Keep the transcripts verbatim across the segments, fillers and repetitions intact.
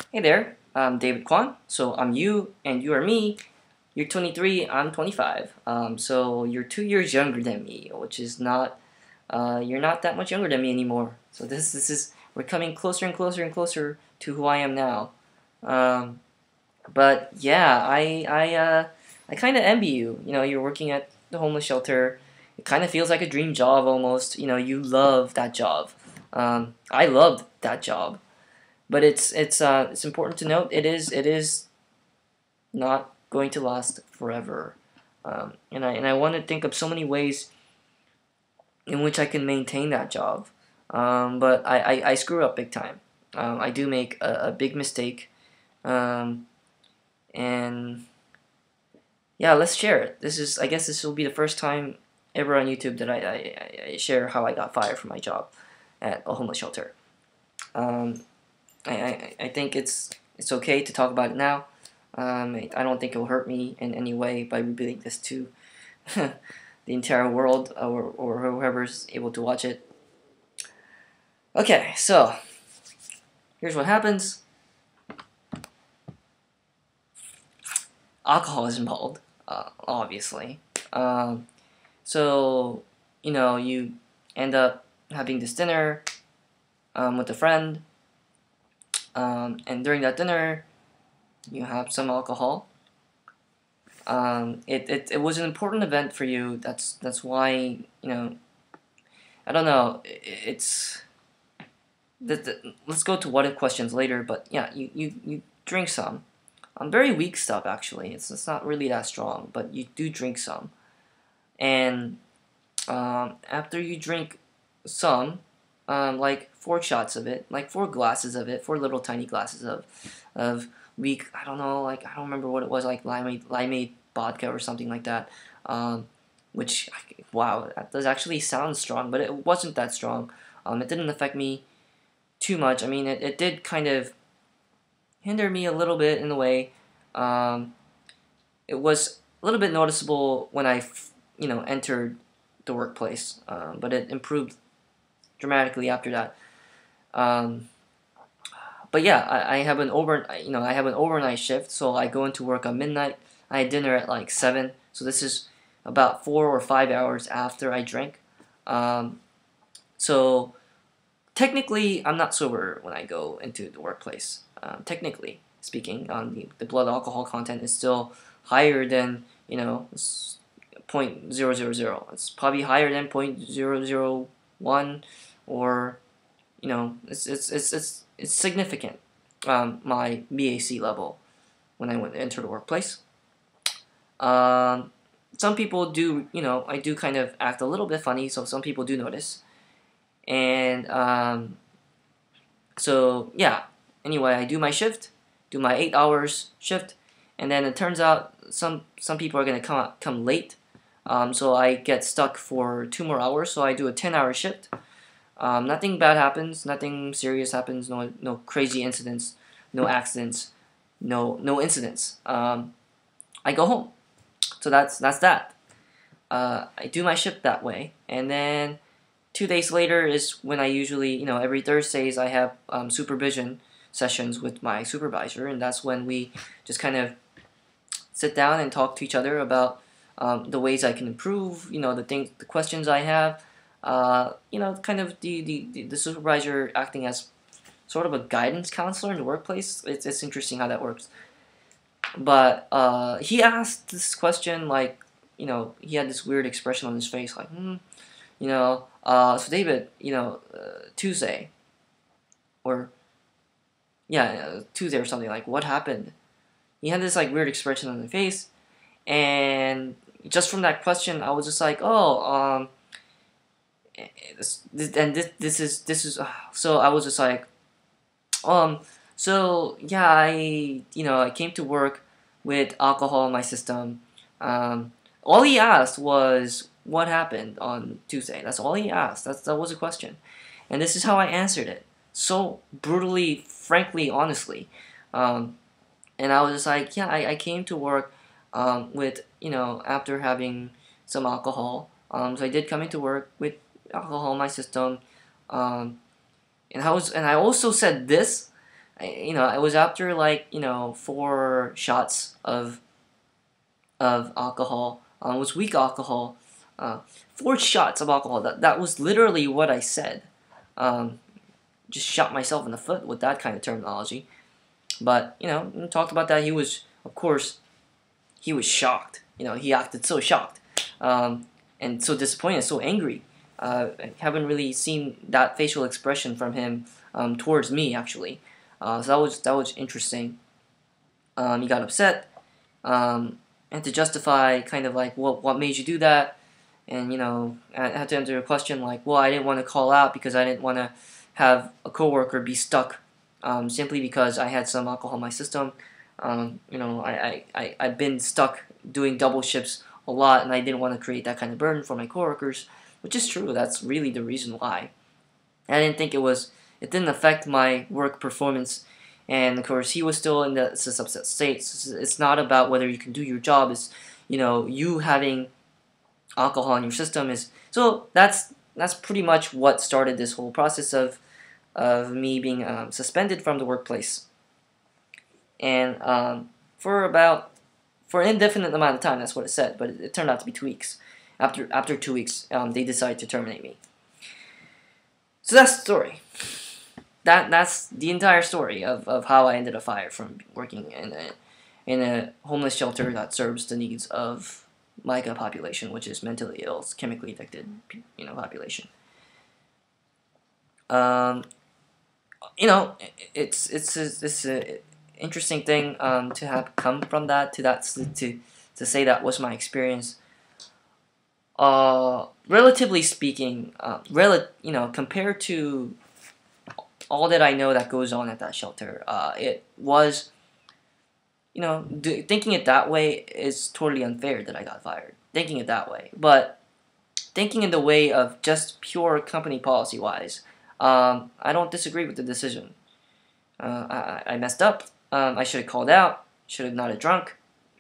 Hey there, I'm David Kwon. So I'm you, and you are me. You're twenty-three, I'm twenty-five. Um, so you're two years younger than me, which is not, uh, you're not that much younger than me anymore. So this, this is, we're coming closer and closer and closer to who I am now. Um, but yeah, I, I, uh, I kind of envy you. You know, you're working at the homeless shelter. It kind of feels like a dream job almost. You know, you love that job. Um, I loved that job. But it's it's uh it's important to note it is it is not going to last forever, um, and I and I want to think of so many ways in which I can maintain that job, um, but I, I, I screw up big time. Um, I do make a, a big mistake, um, and yeah, let's share it. This is I guess this will be the first time ever on YouTube that I, I, I share how I got fired from my job at a homeless shelter. Um, I, I, I think it's it's okay to talk about it now. Um, I don't think it will hurt me in any way by revealing this to the entire world or, or whoever's able to watch it. Okay, so here's what happens. Alcohol is involved, uh, obviously. Um, so, you know, you end up having this dinner um, with a friend. Um, and during that dinner, you have some alcohol. Um, it, it, it was an important event for you. That's that's why, you know, I don't know. It, it's the, the, let's go to what if questions later. But yeah, you, you, you drink some. Um, very weak stuff actually. It's it's not really that strong, but you do drink some. And um, after you drink some, um, like four shots of it, like four glasses of it, four little tiny glasses of of weak. I don't know, like I don't remember what it was, like limeade, limeade vodka or something like that. Um, which wow, that does actually sound strong, but it wasn't that strong. Um, it didn't affect me too much. I mean, it, it did kind of hinder me a little bit in a way. Um, it was a little bit noticeable when I, you know, entered the workplace, um, but it improved dramatically after that. Um, but yeah, I, I have an over, you know, I have an overnight shift, so I go into work on midnight. I had dinner at like seven, so this is about four or five hours after I drank. Um, so technically, I'm not sober when I go into the workplace. Um, technically speaking, um, the, the blood alcohol content is still higher than, you know, point zero zero zero. It's probably higher than point zero zero one, or you know, it's it's it's it's, it's significant. Um, my B A C level when I went enter the workplace. Um, some people do, you know, I do kind of act a little bit funny, so some people do notice. And um, so yeah. Anyway, I do my shift, do my eight hours shift, and then it turns out some some people are gonna come come late. Um, so I get stuck for two more hours. So I do a ten hour shift. Um, nothing bad happens, nothing serious happens, no no crazy incidents, no accidents, no no incidents. Um, I go home. So that's that's that. Uh, I do my shift that way, and then two days later is when I usually, you know, every Thursdays I have um, supervision sessions with my supervisor, and that's when we just kind of sit down and talk to each other about um, the ways I can improve, you know, the things, the questions I have, uh, you know, kind of the, the, the supervisor acting as sort of a guidance counselor in the workplace. It's, it's interesting how that works. But uh, he asked this question, like, you know, he had this weird expression on his face, like, hmm, you know, uh, so David, you know, uh, Tuesday, or, yeah, uh, Tuesday or something, like, what happened? He had this, like, weird expression on his face, and just from that question, I was just like, oh, um, this, this, and this, this is, this is, uh, so I was just like, um, so, yeah, I, you know, I came to work with alcohol in my system. Um, all he asked was, what happened on Tuesday? That's all he asked. That's, that was a question. And this is how I answered it. So brutally, frankly, honestly. Um, and I was just like, yeah, I, I came to work um, with, you know, after having some alcohol. Um, so I did come into work with alcohol in my system. Um, and I was, and I also said this I, you know, it was after like you know four shots of of alcohol. Um, it was weak alcohol. Uh, four shots of alcohol. That that was literally what I said. Um, just shot myself in the foot with that kind of terminology. But you know, we talked about that. He was, of course, he was shocked. You know, he acted so shocked, um, and so disappointed, so angry. Uh, I haven't really seen that facial expression from him um, towards me actually. Uh, so that was that was interesting. Um, he got upset, um, and to justify kind of like what what made you do that, and you know I had to answer a question like, well, I didn't want to call out because I didn't want to have a coworker be stuck um, simply because I had some alcohol in my system. Um, you know, I, I, I, I've been stuck doing double shifts a lot, and I didn't want to create that kind of burden for my coworkers, which is true. That's really the reason why. I didn't think it was, it didn't affect my work performance, and of course, he was still in the subset state. It's not about whether you can do your job, it's, you know, you having alcohol in your system is, so that's, that's pretty much what started this whole process of, of me being um, suspended from the workplace. And um, for about for an indefinite amount of time, that's what it said, but it, it turned out to be two weeks. After after two weeks, um, they decided to terminate me. So that's the story. That that's the entire story of, of how I ended up fired from working in a in a homeless shelter that serves the needs of MICA population, which is mentally ill, chemically addicted, you know, population. Um, you know, it's it's it's, it's a interesting thing um, to have come from that to that to to say that was my experience. Uh, relatively speaking, uh, rel you know, compared to all that I know that goes on at that shelter, uh, it was, you know, do, thinking it that way is totally unfair that I got fired. Thinking it that way, but thinking in the way of just pure company policy wise, um, I don't disagree with the decision. Uh, I, I messed up. Um, I should have called out. Should have not have drunk.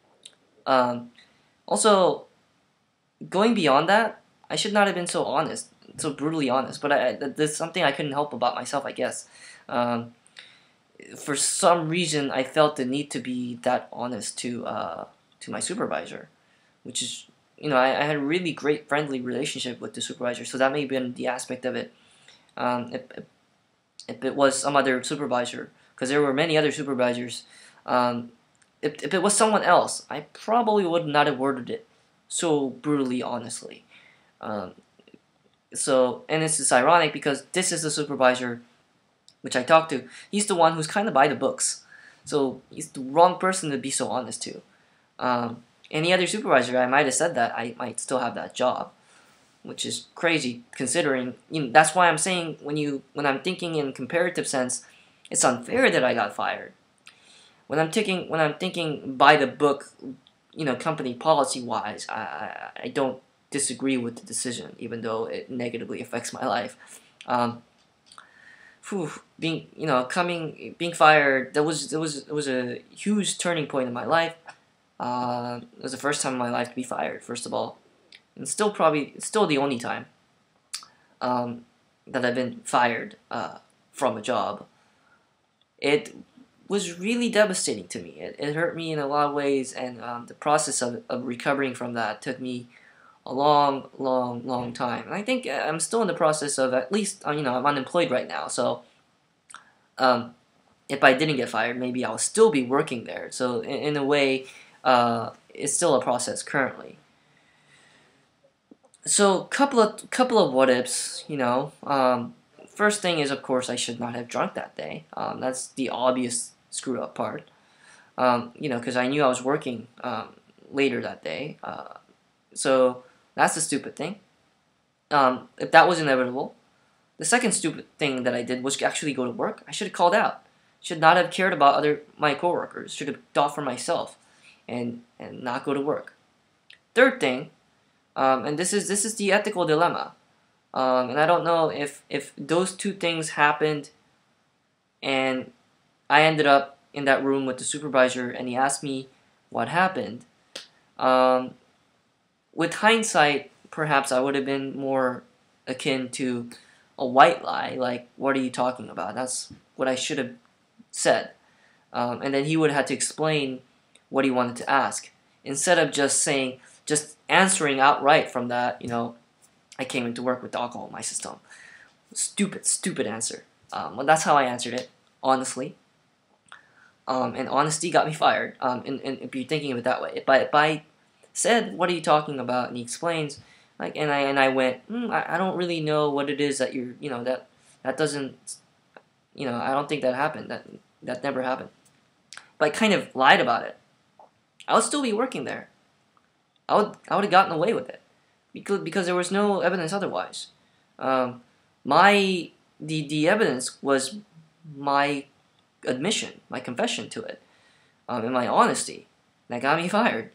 Um, also, going beyond that, I should not have been so honest, so brutally honest. But I, there's something I couldn't help about myself, I guess. Um, for some reason, I felt the need to be that honest to uh, to my supervisor, which is, you know, I, I had a really great friendly relationship with the supervisor, so that may have been the aspect of it. Um, if, if it was some other supervisor, because there were many other supervisors, um, if, if it was someone else, I probably would not have worded it so brutally honestly. Um, so, and it's just ironic because this is the supervisor which I talked to. He's the one who's kind of by the books. So, he's the wrong person to be so honest to. Um, any other supervisor, I might have said that, I might still have that job. Which is crazy considering, you know, that's why I'm saying when you when I'm thinking in comparative sense, it's unfair that I got fired. When I'm thinking when I'm thinking by the book, you know, company policy wise, I, I, I don't disagree with the decision, even though it negatively affects my life. Um, whew, being you know coming being fired, that was that was it was a huge turning point in my life. Uh, it was the first time in my life to be fired. First of all. And still probably, still the only time um, that I've been fired uh, from a job. It was really devastating to me. It, it hurt me in a lot of ways, and um, the process of, of recovering from that took me a long, long, long time. And I think I'm still in the process of, at least, you know, I'm unemployed right now, so um, if I didn't get fired, maybe I'll still be working there. So in, in a way, uh, it's still a process currently. So couple of couple of what ifs, you know. Um, first thing is, of course, I should not have drunk that day. Um, that's the obvious screw up part. Um, you know, because I knew I was working um, later that day. Uh, so that's the stupid thing. Um, if that was inevitable, the second stupid thing that I did was actually go to work. I should have called out. Should not have cared about other my coworkers. Should have thought for myself, and and not go to work. Third thing. Um, and this is this is the ethical dilemma, um, and I don't know if if those two things happened, and I ended up in that room with the supervisor, and he asked me what happened. Um, with hindsight, perhaps I would have been more akin to a white lie, like, "What are you talking about?" That's what I should have said, um, and then he would have to explain what he wanted to ask instead of just saying, just answering outright from that. You know, I came into work with alcohol in my system. Stupid, stupid answer. Um, well, that's how I answered it, honestly. Um, and honesty got me fired. Um, and, and if you're thinking of it that way, if I, if I said, "What are you talking about?" and he explains, like, and I and I went, mm, I, I don't really know what it is that you're, you know, that that doesn't, you know, I don't think that happened. That that never happened. But I kind of lied about it. I would still be working there. I would I would have gotten away with it because because there was no evidence otherwise. Um, my the the evidence was my admission, my confession to it, um, and my honesty that got me fired.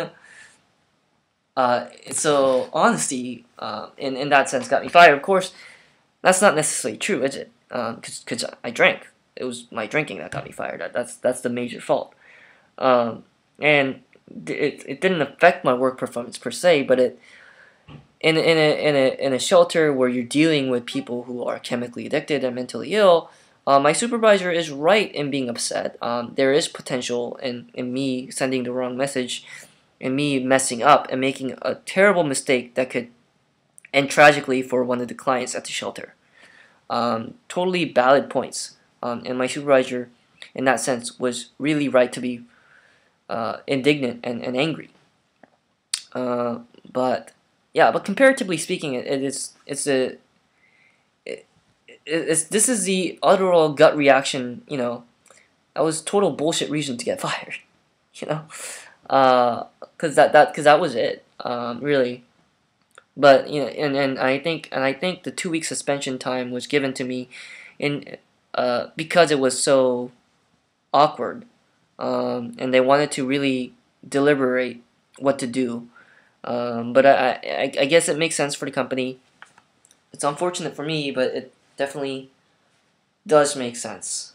uh, so honesty, uh, in in that sense, got me fired. Of course, that's not necessarily true, is it? Because um, because I drank. It was my drinking that got me fired. That, that's that's the major fault. Um, and it it didn't affect my work performance per se, but it in in a in a in a shelter where you're dealing with people who are chemically addicted and mentally ill. Uh, my supervisor is right in being upset. Um, there is potential in, in me sending the wrong message and me messing up and making a terrible mistake that could end tragically for one of the clients at the shelter. Um, totally valid points. Um, and my supervisor, in that sense, was really right to be uh, indignant and, and angry. Uh, but, yeah, but comparatively speaking, it, it is, it's a... It's, this is the utteral gut reaction, you know. That was total bullshit reason to get fired, you know, uh, cause that that cause that was it, um, really. But you know, and, and I think and I think the two week suspension time was given to me, in uh, because it was so awkward, um, and they wanted to really deliberate what to do. Um, but I, I I guess it makes sense for the company. It's unfortunate for me, but it definitely does make sense.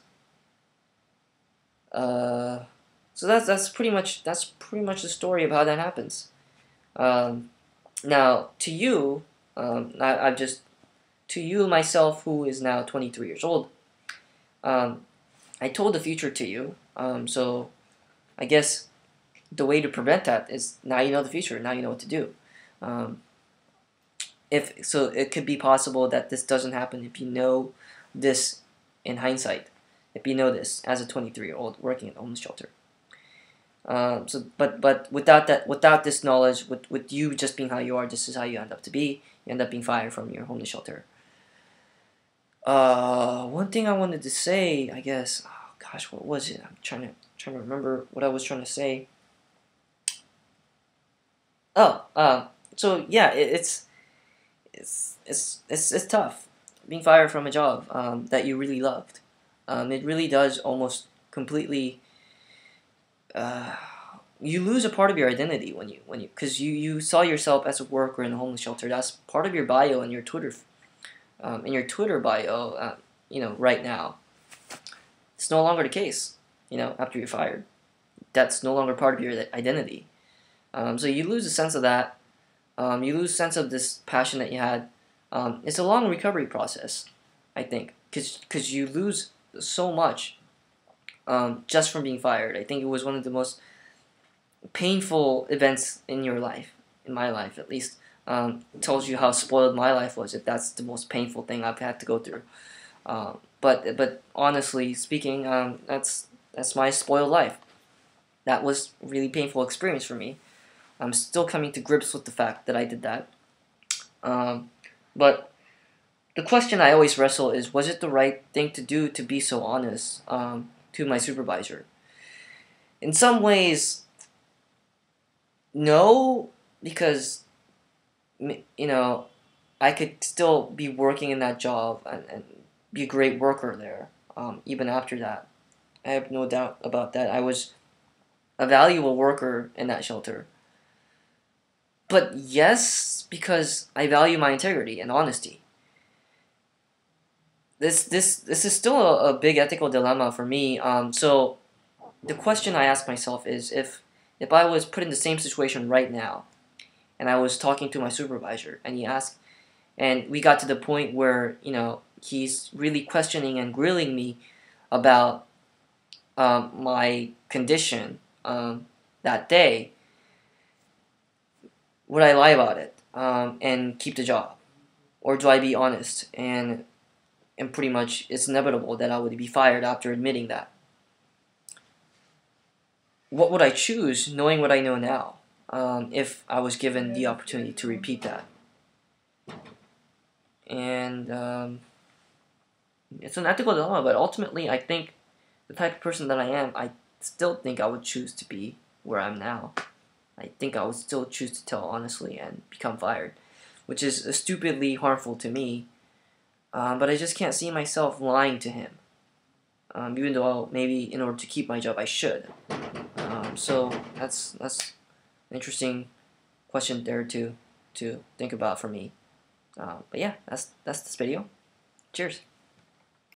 Uh, so that's that's pretty much that's pretty much the story of how that happens. Um, now to you, um, I, I've just to you myself, who is now twenty-three years old. Um, I told the future to you. Um, so I guess the way to prevent that is now you know the future. Now you know what to do. Um, If so, it could be possible that this doesn't happen if you know this in hindsight. If you know this as a twenty-three-year-old working in a homeless shelter. Um, so, but but without that, without this knowledge, with with you just being how you are, this is how you end up to be. You end up being fired from your homeless shelter. Uh, one thing I wanted to say, I guess. Oh gosh, what was it? I'm trying to trying to remember what I was trying to say. Oh, uh, so yeah, it, it's. It's, it's it's it's tough being fired from a job um, that you really loved. Um, it really does almost completely. Uh, you lose a part of your identity when you when you because you, you saw yourself as a worker in a homeless shelter. That's part of your bio in your Twitter, um, in your Twitter bio. Uh, you know, right now, it's no longer the case. You know, after you're fired, that's no longer part of your identity. Um, so you lose a sense of that. Um, you lose sense of this passion that you had. Um, it's a long recovery process, I think, because because you lose so much um, just from being fired. I think it was one of the most painful events in your life, in my life at least. Um, it tells you how spoiled my life was if that's the most painful thing I've had to go through. Um, but but honestly speaking, um, that's that's my spoiled life. That was a really painful experience for me. I'm still coming to grips with the fact that I did that. Um, but the question I always wrestle is, was it the right thing to do to be so honest um, to my supervisor? In some ways, no, because, you know, I could still be working in that job and, and be a great worker there, um, even after that. I have no doubt about that. I was a valuable worker in that shelter. But yes, because I value my integrity and honesty. This this this is still a, a big ethical dilemma for me. Um, so the question I ask myself is, if if I was put in the same situation right now, and I was talking to my supervisor, and he asked, and we got to the point where you know he's really questioning and grilling me about um, my condition um, that day, would I lie about it um, and keep the job? Or do I be honest and and pretty much it's inevitable that I would be fired after admitting that? What would I choose knowing what I know now um, if I was given the opportunity to repeat that? And um, it's an ethical dilemma, but ultimately I think the type of person that I am, I still think I would choose to be where I'm now. I think I would still choose to tell honestly and become fired, which is uh, stupidly harmful to me. Um, but I just can't see myself lying to him. Um, even though maybe in order to keep my job I should. Um, so that's that's an interesting question there to to think about for me. Uh, but yeah, that's that's this video. Cheers.